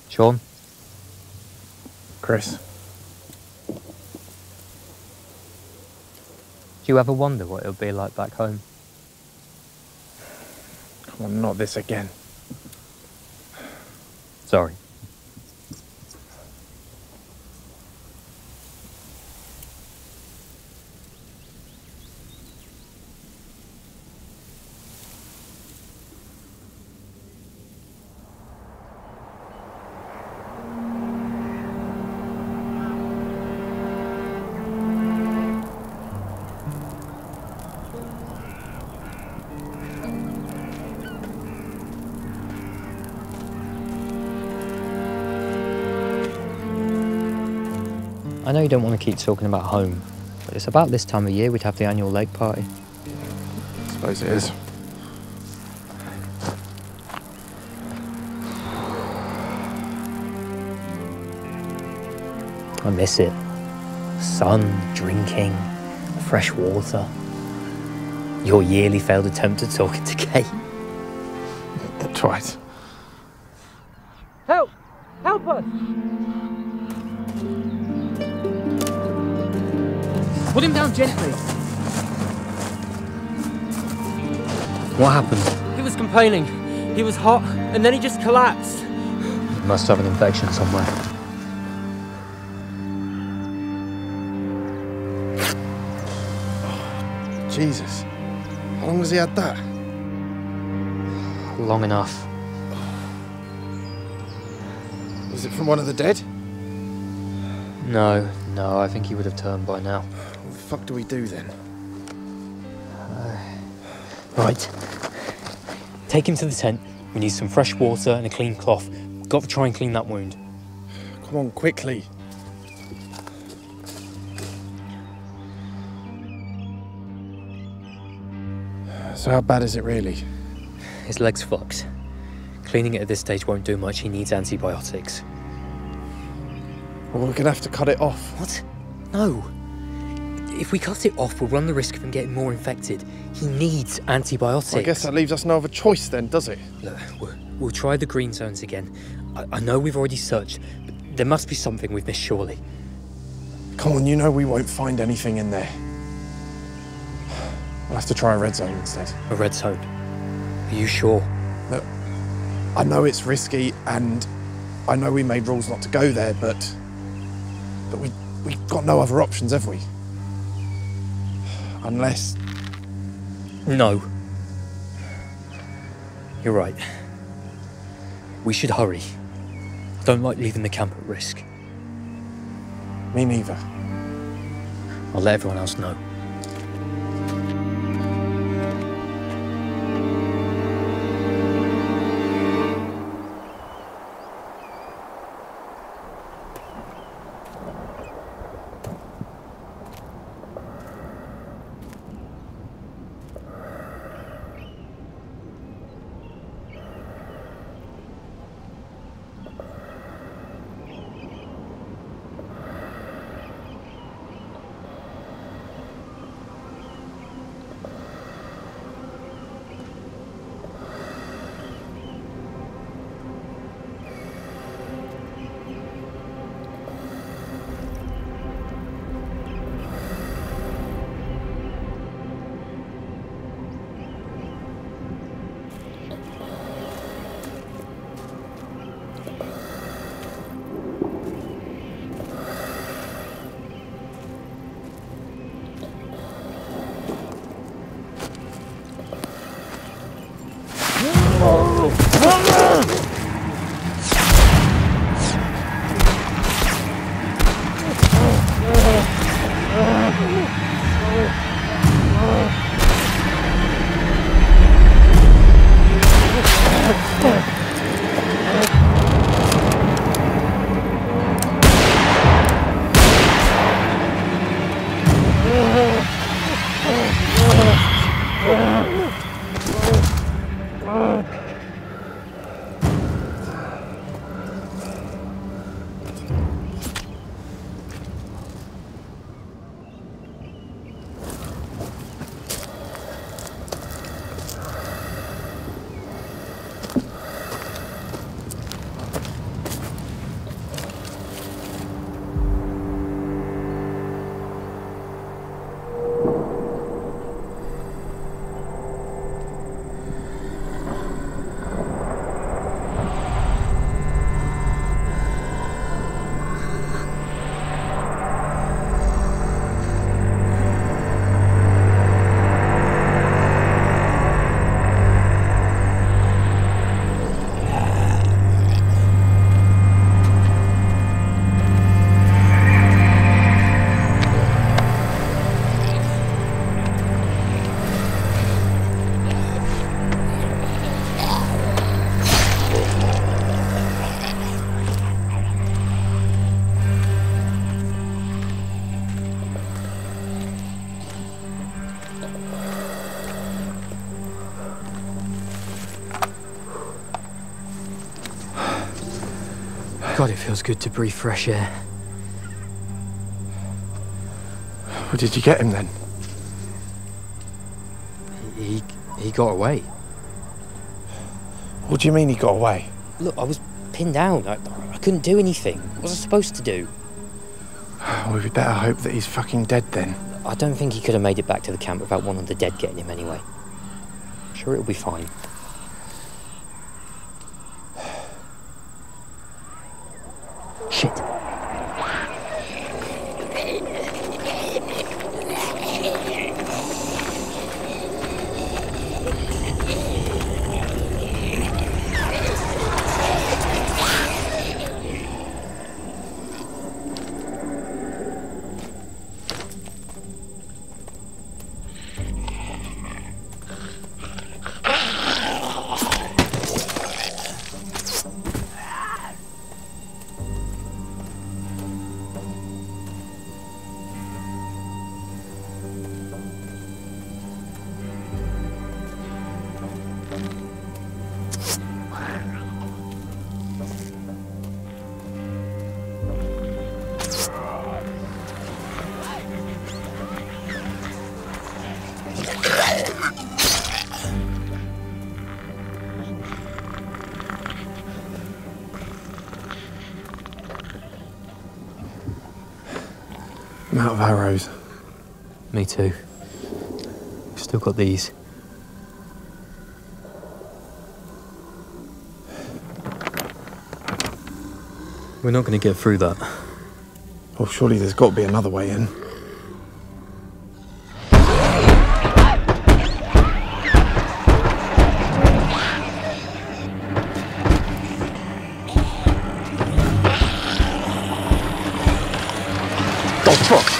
Sean? Chris. Do you ever wonder what it would be like back home? Come on, not this again. Sorry. I know you don't want to keep talking about home, but it's about this time of year we'd have the annual lake party. I suppose it is. I miss it. Sun, drinking, fresh water. Your yearly failed attempt at talking to Kate. Twice. Help! Help us! Put him down gently. What happened? He was complaining. He was hot, and then he just collapsed. He must have an infection somewhere. Jesus. How long has he had that? Long enough. Was it from one of the dead? No, I think he would have turned by now. What the fuck do we do then? Right. Take him to the tent. We need some fresh water and a clean cloth. Got to try and clean that wound. Come on, quickly. So how bad is it really? His leg's fucked. Cleaning it at this stage won't do much. He needs antibiotics. Well, we're gonna have to cut it off. What? No. If we cut it off, we'll run the risk of him getting more infected. He needs antibiotics. Well, I guess that leaves us no other choice then, does it? Look, we'll try the green zones again. I know we've already searched, but there must be something we've missed, surely. Come on, you know we won't find anything in there. We'll have to try a red zone instead. A red zone? Are you sure? Look, I know it's risky, and I know we made rules not to go there, but we've got no other options, have we? Unless... No. You're right. We should hurry. Don't like leaving the camp at risk. Me neither. I'll let everyone else know. God, it feels good to breathe fresh air. Well, did you get him then? He got away. What do you mean he got away? Look, I was pinned down. I couldn't do anything. What was I supposed to do? Well, we better hope that he's fucking dead then. I don't think he could have made it back to the camp without one of the dead getting him anyway. I'm sure it'll be fine. Shit. I'm out of arrows. Me too. Still got these. We're not going to get through that. Well, surely there's got to be another way in. Oh, fuck!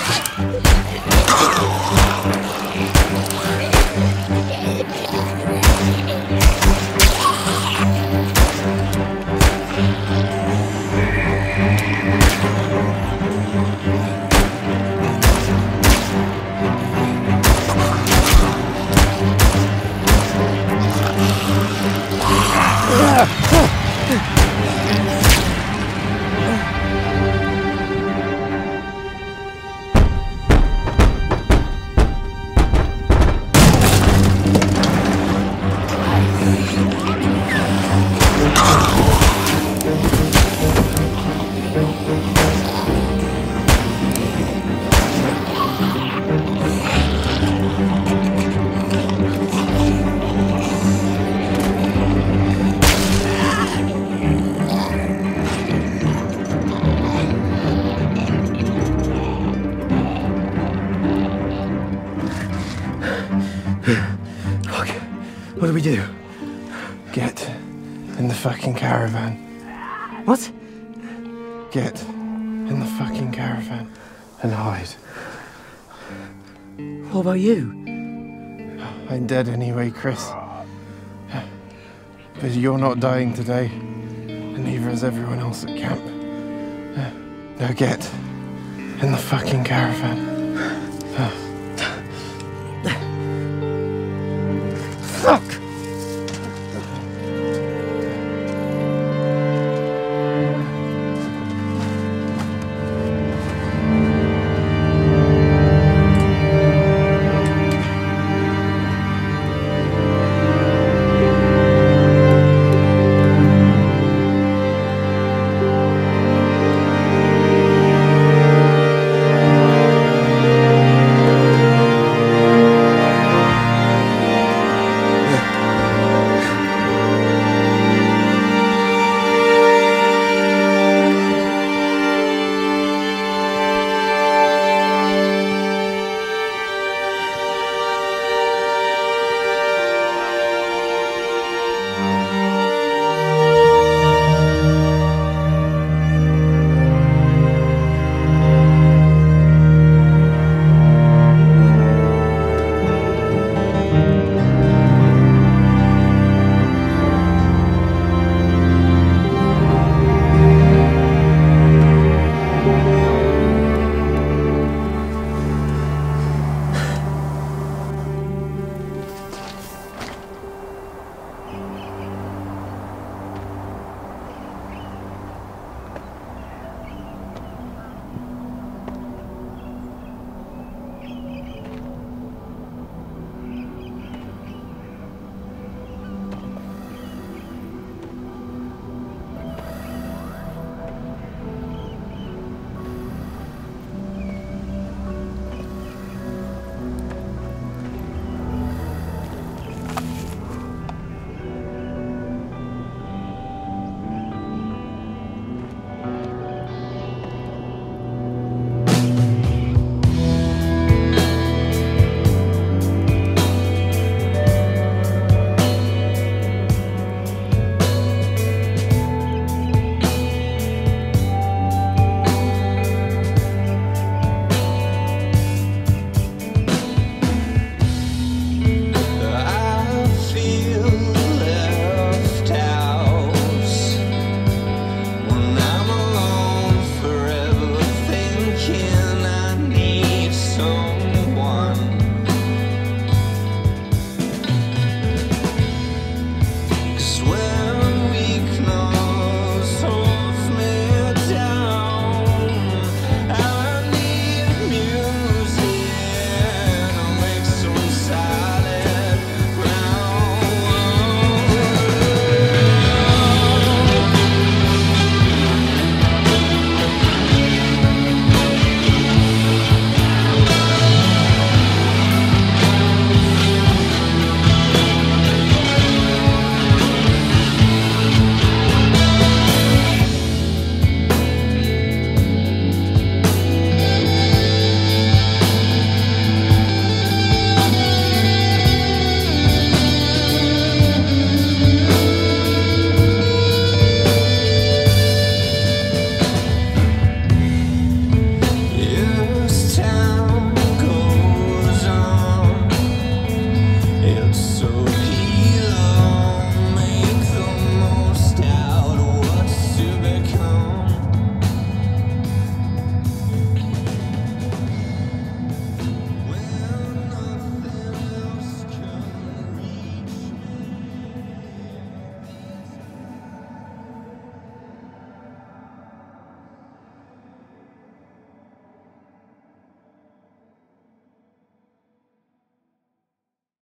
Fuck. What do we do? Get in the fucking caravan. What? Get in the fucking caravan and hide. What about you? I'm dead anyway, Chris. But you're not dying today, and neither is everyone else at camp. Now get in the fucking caravan.